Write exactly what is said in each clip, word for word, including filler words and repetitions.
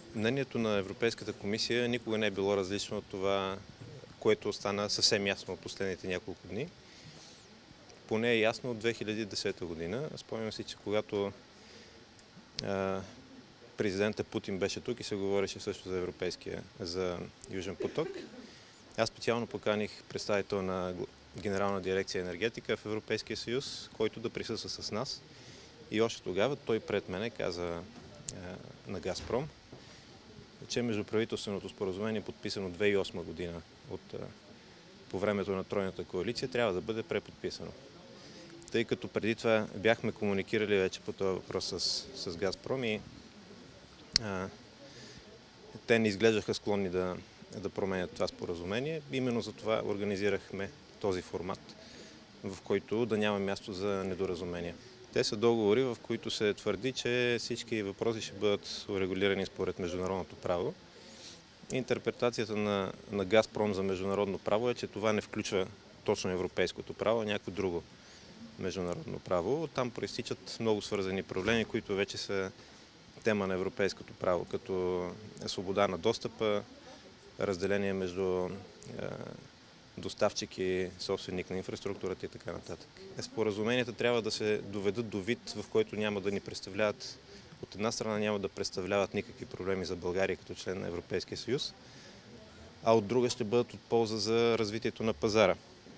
Мнението на Европейската комисия никога не е било различно от това, което стана съвсем ясно от последните няколко дни. Поне е ясно от две хиляди и десета година. Спомням си, че когато а, президента Путин беше тук и се говореше също за европейския, за Южен поток, аз специално поканих представител на Генерална дирекция енергетика в Европейския съюз, който да присъства с нас. И още тогава той пред мене каза а, на Газпром, че междуправителственото споразумение, подписано две хиляди и осма година от, по времето на Тройната коалиция, трябва да бъде преподписано. Тъй като преди това бяхме комуникирали вече по този въпрос с, с Газпром и а, те не изглеждаха склонни да, да променят това споразумение. Именно за това организирахме този формат, в който да няма място за недоразумения. Те са договори, в които се твърди, че всички въпроси ще бъдат урегулирани според международното право. Интерпретацията на, на Газпром за международно право е, че това не включва точно европейското право, а някакво друго международно право. Оттам проистичат много свързани проблеми, които вече са тема на европейското право, като свобода на достъпа, разделение между е, доставчик и собственик на инфраструктурата и така нататък. Споразуменията трябва да се доведат до вид, в който няма да ни представляват, от една страна няма да представляват никакви проблеми за България като член на Европейския съюз, а от друга ще бъдат от полза за развитието на пазара.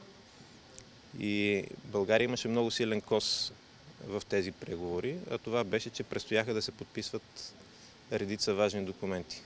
И България имаше много силен кос в тези преговори, а това беше, че предстояха да се подписват редица важни документи.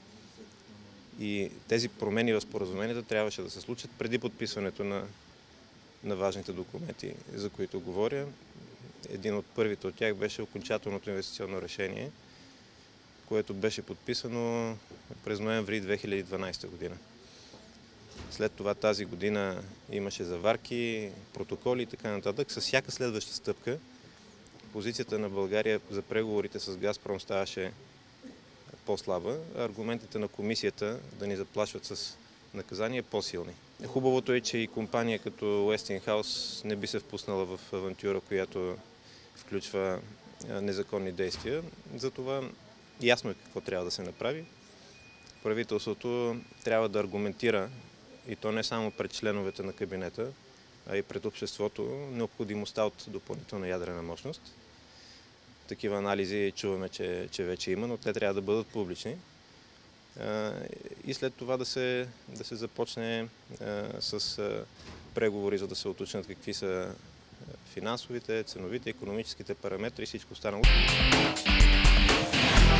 И тези промени в споразуменията трябваше да се случат преди подписването на, на важните документи, за които говоря. Един от първите от тях беше окончателното инвестиционно решение, което беше подписано през ноември две хиляди и дванадесета година. След това тази година имаше заварки, протоколи и така нататък. С всяка следваща стъпка позицията на България за преговорите с Газпром ставаше по-слаба, а аргументите на комисията да ни заплашват с наказание по-силни. Хубавото е, че и компания като Westinghouse не би се впуснала в авантюра, която включва незаконни действия. Затова ясно е какво трябва да се направи. Правителството трябва да аргументира, и то не само пред членовете на кабинета, а и пред обществото, необходимостта от допълнителна ядрена мощност. Такива анализи чуваме, че, че вече има, но те трябва да бъдат публични. И след това да се, да се започне с преговори, за да се уточнят какви са финансовите, ценовите, икономическите параметри и всичко останало.